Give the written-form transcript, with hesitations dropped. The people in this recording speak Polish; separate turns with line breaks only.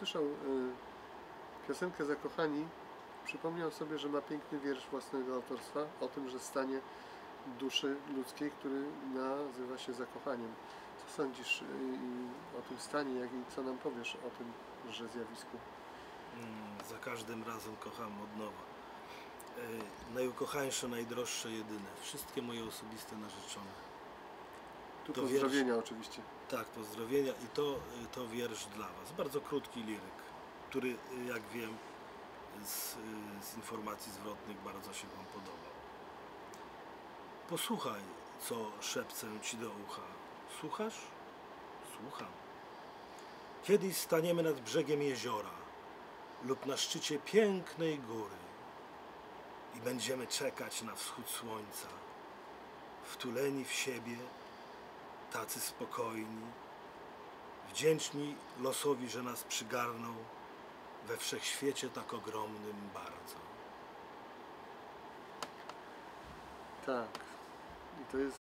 usłyszał piosenkę Zakochani, przypomniał sobie, że ma piękny wiersz własnego autorstwa o tym, że stanie duszy ludzkiej, który nazywa się zakochaniem. Co sądzisz o tym stanie, jak i co nam powiesz o tym zjawisku?
Za każdym razem kocham od nowa. Najukochańsze, najdroższe, jedyne. Wszystkie moje osobiste narzeczone.
Tu to pozdrowienia wiersz, oczywiście.
Tak, pozdrowienia i to wiersz dla Was. Bardzo krótki liryk, który, jak wiem, z informacji zwrotnych bardzo się Wam podobał. Posłuchaj, co szepcę Ci do ucha. Słuchasz? Słucham. Kiedyś staniemy nad brzegiem jeziora lub na szczycie pięknej góry i będziemy czekać na wschód słońca, wtuleni w siebie, tacy spokojni, wdzięczni losowi, że nas przygarnął we wszechświecie tak ogromnym bardzo.
Tak. I to jest